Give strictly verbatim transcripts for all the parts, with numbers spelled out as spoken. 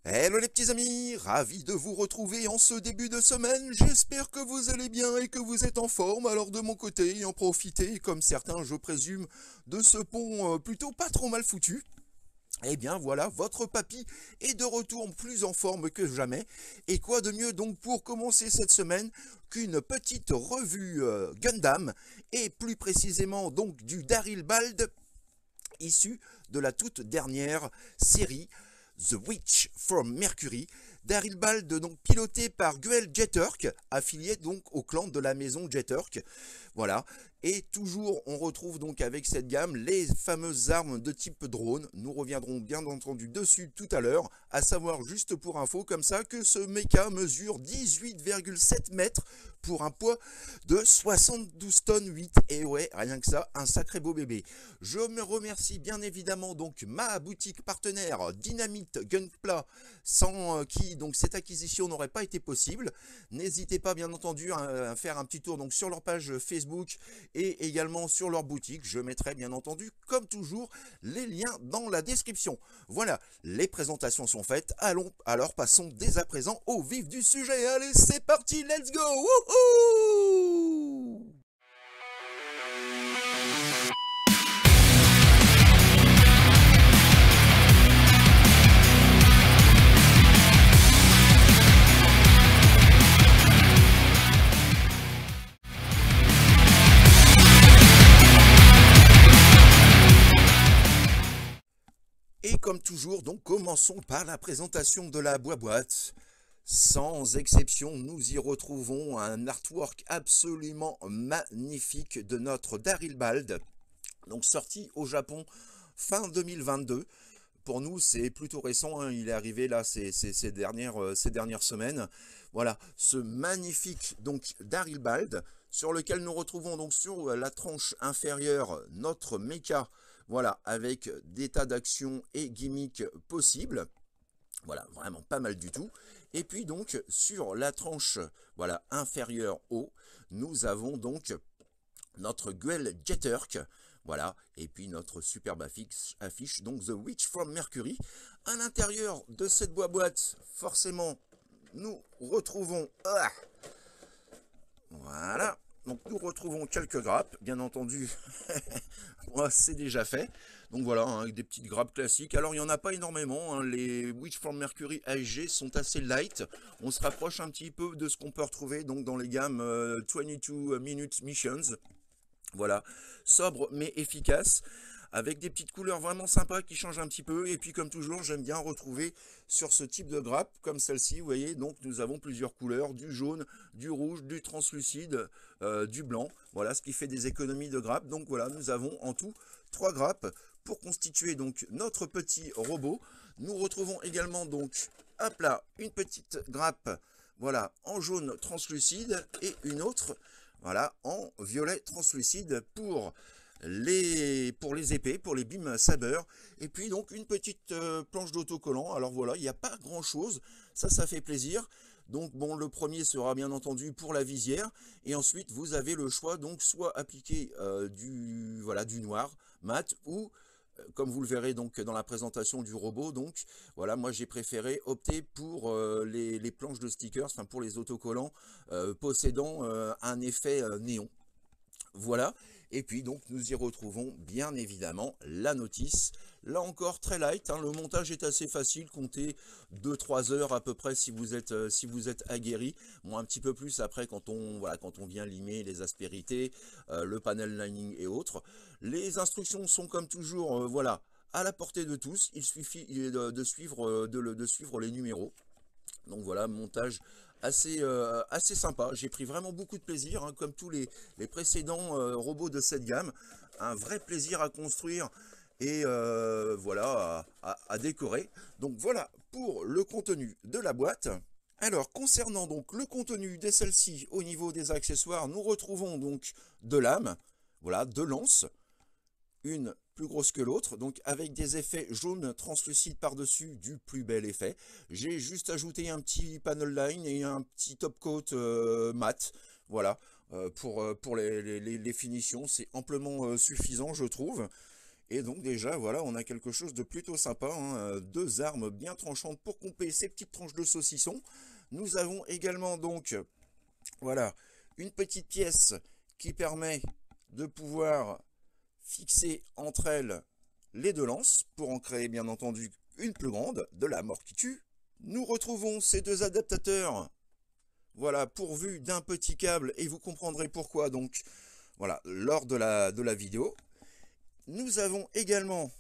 Hello les petits amis, ravi de vous retrouver en ce début de semaine, j'espère que vous allez bien et que vous êtes en forme, alors de mon côté, en profitez, comme certains je présume, de ce pont euh, plutôt pas trop mal foutu. Eh bien voilà, votre papy est de retour plus en forme que jamais, et quoi de mieux donc pour commencer cette semaine qu'une petite revue euh, Gundam, et plus précisément donc du Daryl Bald, issu de la toute dernière série The Witch from Mercury, Daryl Bald donc piloté par Guel Jeturk, affilié donc au clan de la maison Jeturk. Voilà. Et toujours, on retrouve donc avec cette gamme les fameuses armes de type drone. Nous reviendrons bien entendu dessus tout à l'heure, à savoir juste pour info comme ça que ce mecha mesure dix-huit virgule sept mètres pour un poids de soixante-douze tonnes huit. Et ouais, rien que ça, un sacré beau bébé. Je me remercie bien évidemment donc ma boutique partenaire Dynamite Gunpla, sans euh, qui donc cette acquisition n'aurait pas été possible. N'hésitez pas bien entendu à, à faire un petit tour donc sur leur page Facebook et également sur leur boutique. Je mettrai bien entendu, comme toujours, les liens dans la description. Voilà, les présentations sont faites. Allons, alors passons dès à présent au vif du sujet. Allez, c'est parti, let's go! Wouhou! Et comme toujours, donc commençons par la présentation de la boîte. Sans exception, nous y retrouvons un artwork absolument magnifique de notre Daryl Bald, donc sorti au Japon fin deux mille vingt-deux. Pour nous, c'est plutôt récent, hein. Il est arrivé là ces, ces, ces, dernières, euh, ces dernières semaines. Voilà, ce magnifique donc Daryl Bald, sur lequel nous retrouvons donc sur la tranche inférieure notre mecha, voilà, avec des tas d'actions et gimmicks possibles. Voilà, vraiment pas mal du tout. Et puis donc sur la tranche, voilà, inférieure haut, nous avons donc notre Guel Jeturk, voilà, et puis notre superbe affiche, affiche, donc The Witch from Mercury. À l'intérieur de cette boîte, forcément, nous retrouvons, ah, voilà, donc nous retrouvons quelques grappes, bien entendu, c'est déjà fait. Donc voilà, hein, avec des petites grappes classiques. Alors il n'y en a pas énormément, hein. Les Witch from Mercury A S G sont assez light. On se rapproche un petit peu de ce qu'on peut retrouver donc dans les gammes euh, vingt-deux Minutes Missions. Voilà, sobre mais efficace, avec des petites couleurs vraiment sympas qui changent un petit peu. Et puis comme toujours, j'aime bien retrouver sur ce type de grappe, comme celle-ci, vous voyez, donc nous avons plusieurs couleurs, du jaune, du rouge, du translucide, euh, du blanc. Voilà, ce qui fait des économies de grappe. Donc voilà, nous avons en tout trois grappes pour constituer donc notre petit robot. Nous retrouvons également donc, hop là, une petite grappe, voilà, en jaune translucide et une autre, voilà, en violet translucide pour les, pour les épées, pour les beam saber. Et puis donc une petite euh, planche d'autocollant. Alors voilà, il n'y a pas grand chose, ça, ça fait plaisir. Donc bon, le premier sera bien entendu pour la visière. Et ensuite, vous avez le choix, donc soit appliquer euh, du, voilà, du noir mat ou comme vous le verrez donc dans la présentation du robot, donc voilà, moi j'ai préféré opter pour euh, les, les planches de stickers, enfin pour les autocollants euh, possédant euh, un effet euh, néon. Voilà, et puis donc nous y retrouvons bien évidemment la notice. Là encore très light, hein, le montage est assez facile, comptez deux trois heures à peu près si vous êtes, euh, si vous êtes aguerri. Bon, un petit peu plus après quand on, voilà, quand on vient limer les aspérités, euh, le panel lining et autres. Les instructions sont comme toujours, euh, voilà, à la portée de tous. Il suffit de, de, suivre, euh, de, de suivre les numéros. Donc voilà, montage assez, euh, assez sympa. J'ai pris vraiment beaucoup de plaisir, hein, comme tous les, les précédents euh, robots de cette gamme. Un vrai plaisir à construire et euh, voilà, à, à, à décorer. Donc voilà pour le contenu de la boîte. Alors concernant donc le contenu de celle-ci au niveau des accessoires, nous retrouvons donc de lames, voilà, deux lances, une plus grosse que l'autre, donc avec des effets jaunes translucides par-dessus, du plus bel effet. J'ai juste ajouté un petit panel line et un petit top coat euh, mat, voilà, euh, pour, euh, pour les, les, les finitions, c'est amplement euh, suffisant je trouve. Et donc déjà, voilà, on a quelque chose de plutôt sympa, hein, deux armes bien tranchantes pour couper ces petites tranches de saucisson. Nous avons également donc, voilà, une petite pièce qui permet de pouvoir fixer entre elles les deux lances, pour en créer bien entendu une plus grande, de la mort qui tue. Nous retrouvons ces deux adaptateurs, voilà, pourvus d'un petit câble, et vous comprendrez pourquoi, donc, voilà, lors de la, de la vidéo. Nous avons également,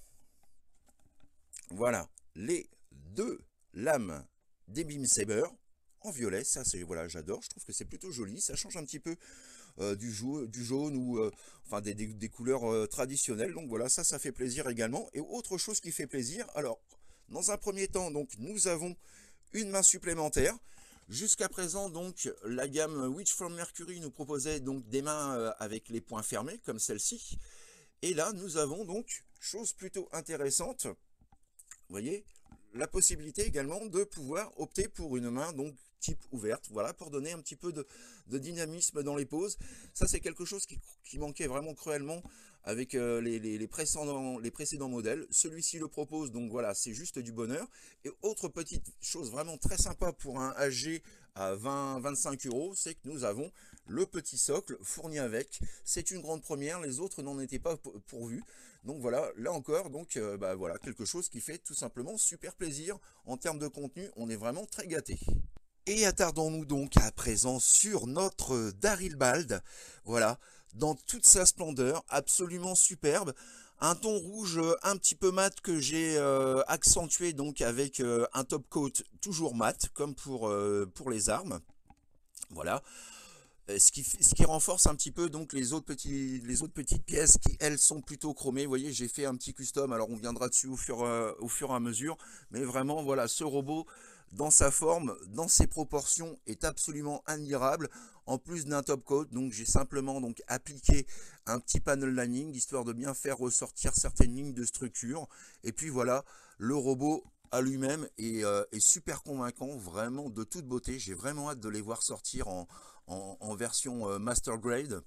voilà, les deux lames des Beam Saber en violet. Ça, c'est, voilà, j'adore, je trouve que c'est plutôt joli, ça change un petit peu euh, du, jou du jaune ou euh, enfin des, des, des couleurs euh, traditionnelles. Donc voilà, ça, ça fait plaisir également. Et autre chose qui fait plaisir, alors, dans un premier temps, donc, nous avons une main supplémentaire. Jusqu'à présent, donc, la gamme Witch from Mercury nous proposait donc des mains euh, avec les poings fermés, comme celle-ci. Et là, nous avons donc, chose plutôt intéressante, vous voyez, la possibilité également de pouvoir opter pour une main donc type ouverte, voilà, pour donner un petit peu de, de dynamisme dans les poses. Ça, c'est quelque chose qui, qui manquait vraiment cruellement avec euh, les, les, les, précédents, les précédents modèles. Celui-ci le propose, donc voilà, c'est juste du bonheur. Et autre petite chose vraiment très sympa pour un H G à vingt à vingt-cinq euros, c'est que nous avons le petit socle fourni avec. C'est une grande première, les autres n'en étaient pas pourvus. Donc voilà, là encore, donc euh, bah voilà, quelque chose qui fait tout simplement super plaisir. En termes de contenu, on est vraiment très gâté. Et attardons-nous donc à présent sur notre Darylbald, voilà, dans toute sa splendeur, absolument superbe. Un ton rouge un petit peu mat que j'ai euh, accentué donc avec euh, un top coat toujours mat, comme pour, euh, pour les armes. Voilà. Ce qui, ce qui renforce un petit peu donc les autres, petits, les autres petites pièces qui elles sont plutôt chromées. Vous voyez, j'ai fait un petit custom, alors on viendra dessus au fur, euh, au fur et à mesure. Mais vraiment, voilà, ce robot, dans sa forme, dans ses proportions, est absolument admirable. En plus d'un top coat, donc j'ai simplement donc appliqué un petit panel lining, histoire de bien faire ressortir certaines lignes de structure. Et puis voilà, le robot à lui-même est, euh, est super convaincant, vraiment de toute beauté. J'ai vraiment hâte de les voir sortir en... En, en version euh, Master Grade.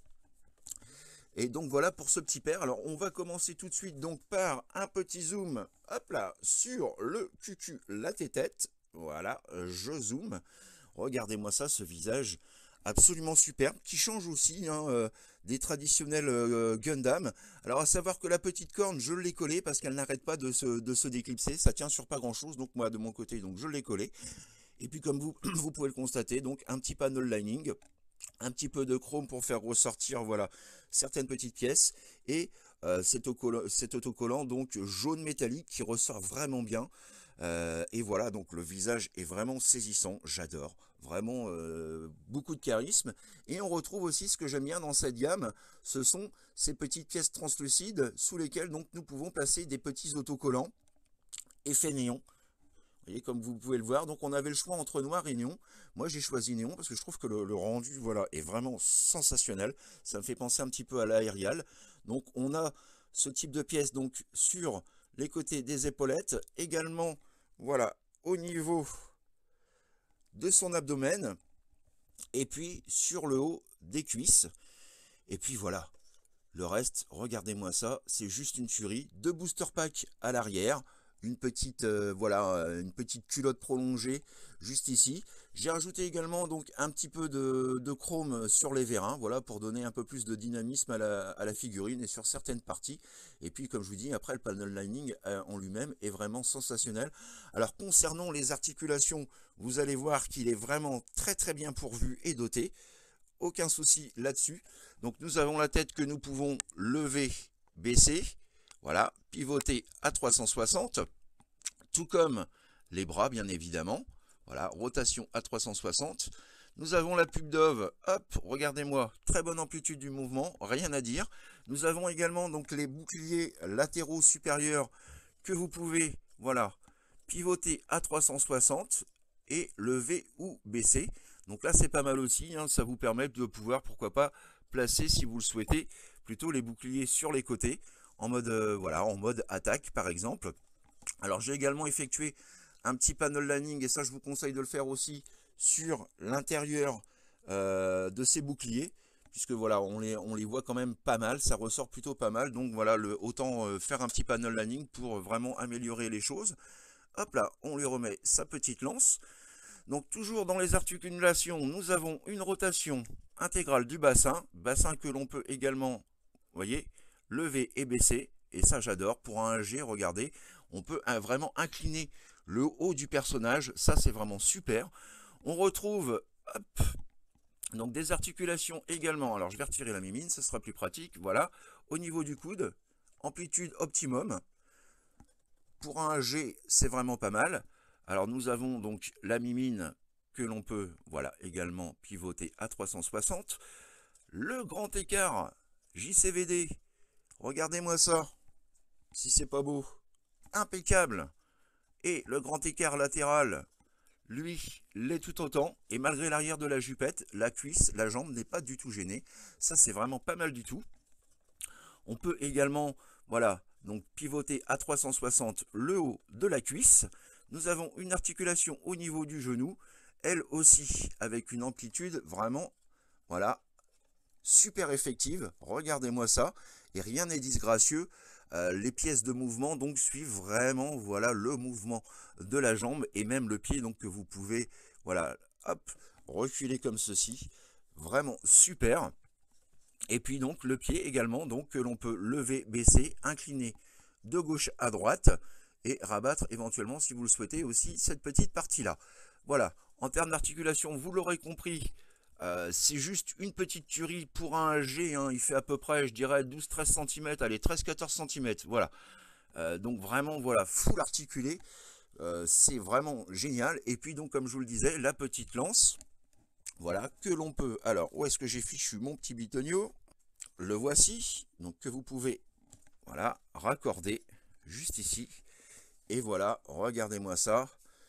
Et donc voilà pour ce petit paire. Alors on va commencer tout de suite donc par un petit zoom, hop là, sur le cucu, la tête. Voilà, je zoome. Regardez-moi ça, ce visage absolument superbe, qui change aussi hein, euh, des traditionnels euh, Gundam. Alors à savoir que la petite corne, je l'ai collée parce qu'elle n'arrête pas de se, de se déclipser. Ça tient sur pas grand chose, donc moi de mon côté, donc je l'ai collée. Et puis comme vous, vous pouvez le constater, donc un petit panel lining, un petit peu de chrome pour faire ressortir voilà certaines petites pièces et euh, cet, autocollant, cet autocollant donc jaune métallique qui ressort vraiment bien. Euh, et voilà, donc le visage est vraiment saisissant, j'adore, vraiment euh, beaucoup de charisme. Et on retrouve aussi ce que j'aime bien dans cette gamme, ce sont ces petites pièces translucides sous lesquelles donc nous pouvons placer des petits autocollants effet néon. Vous voyez, comme vous pouvez le voir, donc on avait le choix entre noir et néon. Moi j'ai choisi néon parce que je trouve que le, le rendu voilà, est vraiment sensationnel. Ça me fait penser un petit peu à l'aérial. Donc on a ce type de pièce donc sur les côtés des épaulettes, également voilà au niveau de son abdomen, et puis sur le haut des cuisses. Et puis voilà, le reste, regardez-moi ça, c'est juste une tuerie. Deux booster packs à l'arrière. Une petite, euh, voilà, une petite culotte prolongée juste ici. J'ai rajouté également donc un petit peu de, de chrome sur les vérins, voilà, pour donner un peu plus de dynamisme à la, à la figurine et sur certaines parties. Et puis comme je vous dis, après le panel lining euh, en lui-même est vraiment sensationnel. Alors concernant les articulations, vous allez voir qu'il est vraiment très très bien pourvu et doté. Aucun souci là-dessus. Donc nous avons la tête que nous pouvons lever, baisser. Voilà, pivoter à trois cent soixante, tout comme les bras bien évidemment. Voilà, rotation à trois cent soixante. Nous avons la pub Dove, hop, regardez-moi, très bonne amplitude du mouvement, rien à dire. Nous avons également donc les boucliers latéraux supérieurs que vous pouvez, voilà, pivoter à trois cent soixante et lever ou baisser. Donc là c'est pas mal aussi, hein, ça vous permet de pouvoir, pourquoi pas, placer si vous le souhaitez, plutôt les boucliers sur les côtés. En mode, euh, voilà, en mode attaque par exemple. Alors j'ai également effectué un petit panel lining et ça je vous conseille de le faire aussi sur l'intérieur euh, de ces boucliers, puisque voilà, on les, on les voit quand même pas mal, ça ressort plutôt pas mal, donc voilà, le, autant euh, faire un petit panel landing pour vraiment améliorer les choses. Hop là, on lui remet sa petite lance. Donc toujours dans les articulations, nous avons une rotation intégrale du bassin, bassin que l'on peut également, vous voyez, lever et baisser, et ça j'adore. Pour un G, regardez, on peut vraiment incliner le haut du personnage, ça c'est vraiment super. On retrouve, hop, donc des articulations également, alors je vais retirer la mimine, ce sera plus pratique, voilà, au niveau du coude, amplitude optimum. Pour un G, c'est vraiment pas mal. Alors nous avons donc la mimine que l'on peut, voilà, également pivoter à trois cent soixante. Le grand écart J C V D, regardez-moi ça, si c'est pas beau, impeccable. Et le grand écart latéral, lui, l'est tout autant. Et malgré l'arrière de la jupette, la cuisse, la jambe n'est pas du tout gênée. Ça, c'est vraiment pas mal du tout. On peut également, voilà, donc pivoter à trois cent soixante le haut de la cuisse. Nous avons une articulation au niveau du genou, elle aussi avec une amplitude vraiment, voilà, super effective. Regardez-moi ça, et rien n'est disgracieux. Euh, les pièces de mouvement donc suivent vraiment, voilà, le mouvement de la jambe et même le pied, donc que vous pouvez, voilà, hop, reculer comme ceci. Vraiment super. Et puis donc le pied également, donc que l'on peut lever, baisser, incliner de gauche à droite et rabattre éventuellement si vous le souhaitez aussi cette petite partie là. Voilà, en termes d'articulation, vous l'aurez compris, euh, c'est juste une petite tuerie pour un G, hein, il fait à peu près, je dirais, douze treize centimètres, allez, treize quatorze centimètres, voilà. Euh, donc vraiment, voilà, full articulé, euh, c'est vraiment génial. Et puis donc, comme je vous le disais, la petite lance, voilà, que l'on peut, alors, où est-ce que j'ai fichu mon petit bitonio? Le voici, donc que vous pouvez, voilà, raccorder juste ici. Et voilà, regardez-moi ça.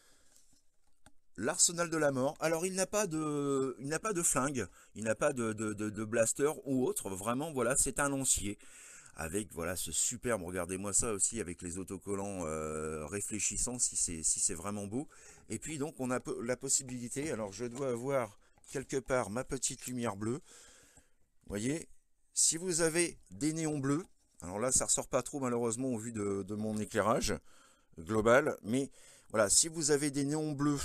L'arsenal de la mort. Alors, il n'a pas de, il n'a pas de flingue, il n'a pas de, de, de, de blaster ou autre. Vraiment, voilà, c'est un lancier. Avec, voilà, ce superbe, regardez-moi ça aussi, avec les autocollants euh, réfléchissants, si c'est si c'est vraiment beau. Et puis, donc, on a la possibilité, alors je dois avoir quelque part ma petite lumière bleue. Vous voyez, si vous avez des néons bleus, alors là, ça ressort pas trop, malheureusement, au vu de, de mon éclairage global, mais voilà, si vous avez des néons bleus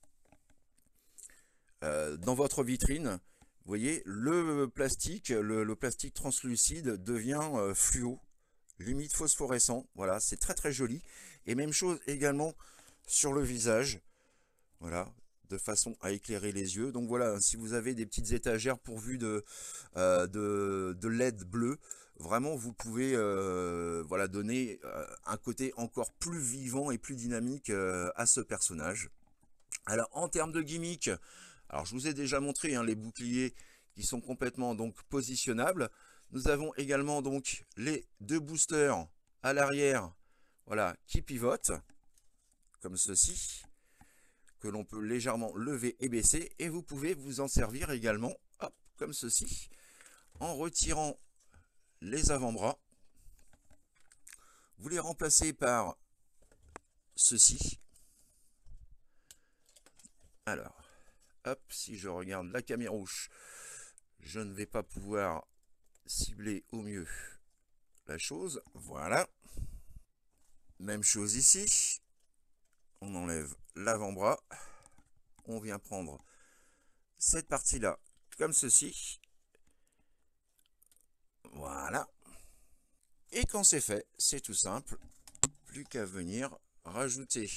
euh, dans votre vitrine, vous voyez, le plastique, le, le plastique translucide devient euh, fluo, limite phosphorescent. Voilà, c'est très très joli. Et même chose également sur le visage. Voilà, de façon à éclairer les yeux. Donc voilà, si vous avez des petites étagères pourvues de, euh, de, de L E D bleu, vraiment vous pouvez euh, voilà, donner euh, un côté encore plus vivant et plus dynamique euh, à ce personnage. Alors en termes de gimmick, alors je vous ai déjà montré hein, les boucliers qui sont complètement donc positionnables. Nous avons également donc les deux boosters à l'arrière, voilà, qui pivotent comme ceci, que l'on peut légèrement lever et baisser, et vous pouvez vous en servir également, hop, comme ceci, en retirant les avant-bras. Vous les remplacez par ceci. Alors, hop, si je regarde la caméra, je ne vais pas pouvoir cibler au mieux la chose. Voilà. Même chose ici. On enlève l'avant-bras. On vient prendre cette partie-là comme ceci. Voilà. Et quand c'est fait, c'est tout simple. Plus qu'à venir rajouter,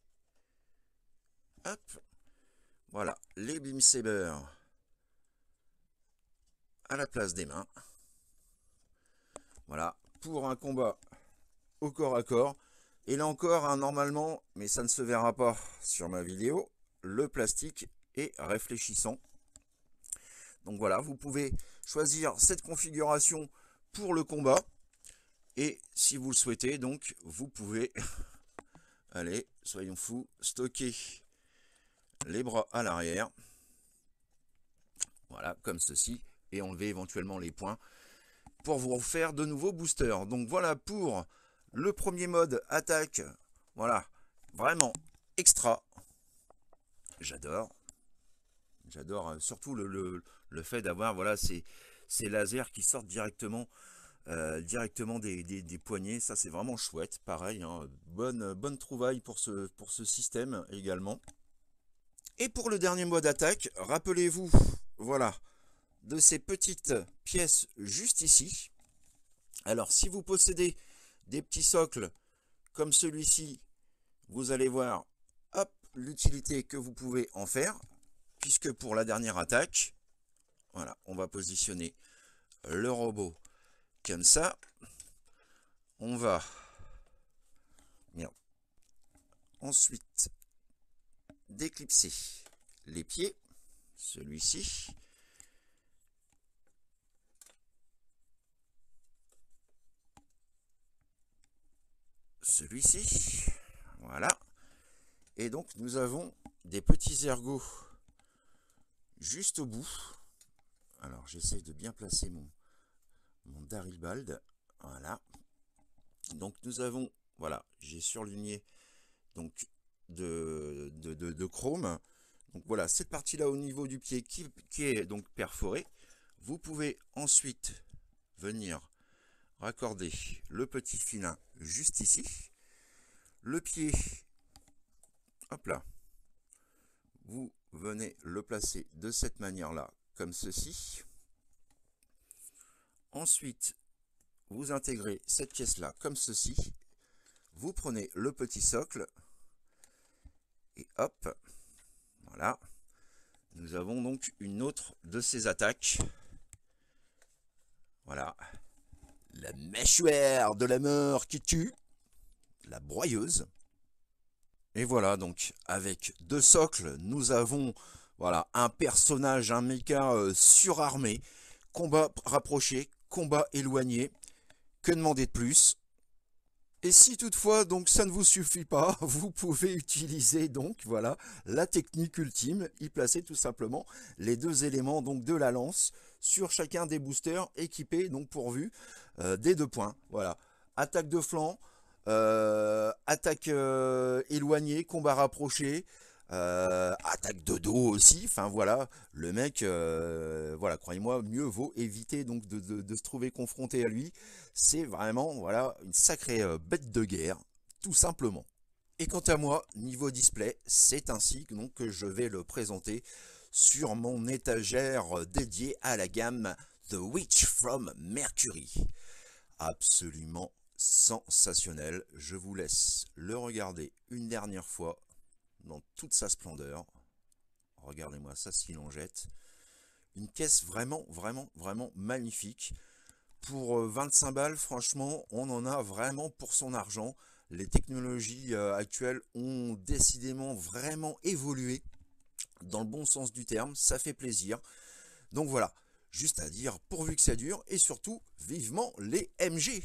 hop, voilà, les beam sabers à la place des mains. Voilà, pour un combat au corps à corps. Et là encore, hein, normalement, mais ça ne se verra pas sur ma vidéo, le plastique est réfléchissant. Donc voilà, vous pouvez choisir cette configuration pour le combat. Et si vous le souhaitez, donc, vous pouvez, allez, soyons fous, stocker les bras à l'arrière. Voilà, comme ceci. Et enlever éventuellement les points pour vous faire de nouveaux boosters. Donc voilà pour le premier mode attaque. Voilà, vraiment extra. J'adore. J'adore surtout le, le, le fait d'avoir voilà, ces, ces lasers qui sortent directement, euh, directement des, des, des poignets. Ça, c'est vraiment chouette. Pareil, hein, bonne, bonne trouvaille pour ce, pour ce système également. Et pour le dernier mode d'attaque, rappelez-vous, voilà, de ces petites pièces juste ici. Alors, si vous possédez des petits socles comme celui-ci, vous allez voir, hop, l'utilité que vous pouvez en faire, puisque pour la dernière attaque, voilà, on va positionner le robot comme ça. On va merde, ensuite déclipser les pieds, celui-ci. Celui-ci, voilà. Et donc nous avons des petits ergots juste au bout. Alors j'essaie de bien placer mon, mon Daribald, voilà. Donc nous avons, voilà, j'ai surligné donc de, de, de, de chrome. Donc voilà, cette partie-là au niveau du pied qui, qui est donc perforée. Vous pouvez ensuite venir raccorder le petit filin juste ici. Le pied, hop là, vous venez le placer de cette manière-là, comme ceci. Ensuite, vous intégrez cette pièce-là comme ceci. Vous prenez le petit socle et hop, voilà. Nous avons donc une autre de ces attaques. Voilà. La mâchoire de la mort qui tue. La broyeuse. Et voilà, donc avec deux socles, nous avons voilà, un personnage, un méca euh, surarmé. Combat rapproché, combat éloigné. Que demander de plus? Et si toutefois donc ça ne vous suffit pas, vous pouvez utiliser donc voilà la technique ultime, y placer tout simplement les deux éléments donc de la lance sur chacun des boosters équipés donc pourvus euh, des deux points. Voilà, attaque de flanc, euh, attaque euh, éloignée, combat rapproché. Euh, attaque de dos aussi, enfin voilà, le mec, euh, voilà, croyez-moi, mieux vaut éviter donc de, de, de se trouver confronté à lui. C'est vraiment, voilà, une sacrée euh, bête de guerre, tout simplement. Et quant à moi, niveau display, c'est ainsi donc que je vais le présenter sur mon étagère dédiée à la gamme The Witch from Mercury. Absolument sensationnel, je vous laisse le regarder une dernière fois dans toute sa splendeur. Regardez-moi ça, ce qu'il en jette. Une caisse vraiment, vraiment, vraiment magnifique. Pour vingt-cinq balles, franchement, on en a vraiment pour son argent. Les technologies actuelles ont décidément vraiment évolué dans le bon sens du terme. Ça fait plaisir. Donc voilà, juste à dire, pourvu que ça dure, et surtout, vivement les M G.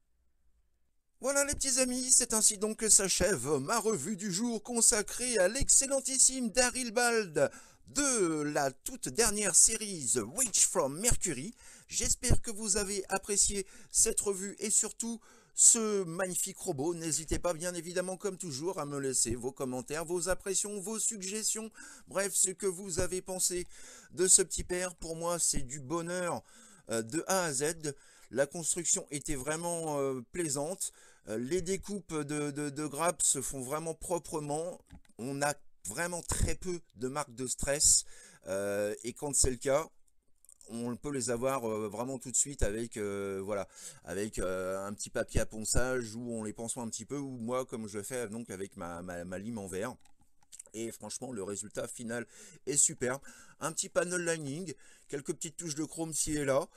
Voilà les petits amis, c'est ainsi donc que s'achève ma revue du jour consacrée à l'excellentissime Daribald de la toute dernière série The Witch from Mercury. J'espère que vous avez apprécié cette revue et surtout ce magnifique robot. N'hésitez pas bien évidemment comme toujours à me laisser vos commentaires, vos impressions, vos suggestions, bref ce que vous avez pensé de ce petit père. Pour moi c'est du bonheur de A à Z. La construction était vraiment euh, plaisante. Euh, les découpes de, de, de grappes se font vraiment proprement. On a vraiment très peu de marques de stress. Euh, et quand c'est le cas, on peut les avoir euh, vraiment tout de suite avec, euh, voilà, avec euh, un petit papier à ponçage où on les ponçoit un petit peu. Ou moi, comme je fais donc avec ma, ma, ma lime en verre. Et franchement, le résultat final est superbe. Un petit panel lining, quelques petites touches de chrome ci et là.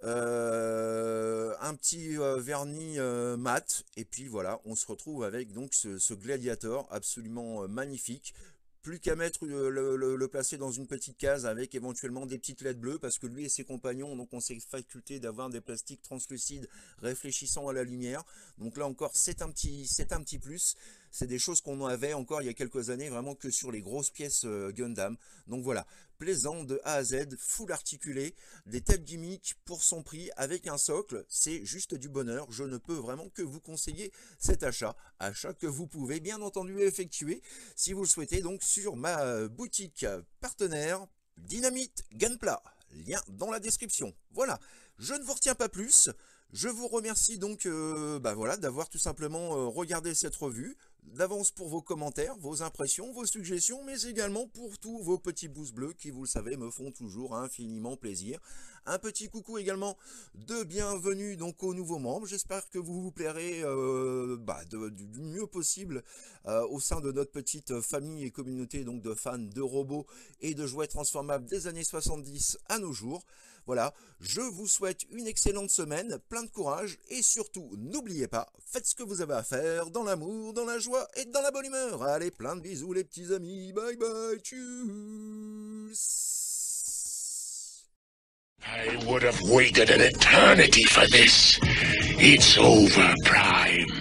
Euh, un petit euh, vernis euh, mat et puis voilà, on se retrouve avec donc ce, ce gladiator absolument euh, magnifique. Plus qu'à mettre le, le, le, le placer dans une petite case avec éventuellement des petites L E D bleues parce que lui et ses compagnons donc ont cette faculté d'avoir des plastiques translucides réfléchissant à la lumière. Donc là encore c'est un petit c'est un petit plus. C'est des choses qu'on avait encore il y a quelques années vraiment que sur les grosses pièces euh, Gundam. Donc voilà, plaisant de A à Z, full articulé, des têtes gimmicks pour son prix avec un socle, c'est juste du bonheur. Je ne peux vraiment que vous conseiller cet achat, achat que vous pouvez bien entendu effectuer si vous le souhaitez donc sur ma boutique partenaire Dynamite Gunpla. lien dans la description. Voilà, je ne vous retiens pas plus. Je vous remercie donc euh, bah voilà, d'avoir tout simplement euh, regardé cette revue. D'avance pour vos commentaires, vos impressions, vos suggestions, mais également pour tous vos petits pouces bleus qui, vous le savez, me font toujours infiniment plaisir. Un petit coucou également de bienvenue donc aux nouveaux membres. J'espère que vous vous plairez euh, bah, de, du mieux possible euh, au sein de notre petite famille et communauté donc de fans de robots et de jouets transformables des années soixante-dix à nos jours. Voilà, je vous souhaite une excellente semaine, plein de courage et surtout, n'oubliez pas, faites ce que vous avez à faire dans l'amour, dans la joie et dans la bonne humeur. Allez, plein de bisous les petits amis, bye bye, tchuss. I would have waited an eternity for this. It's over, Prime.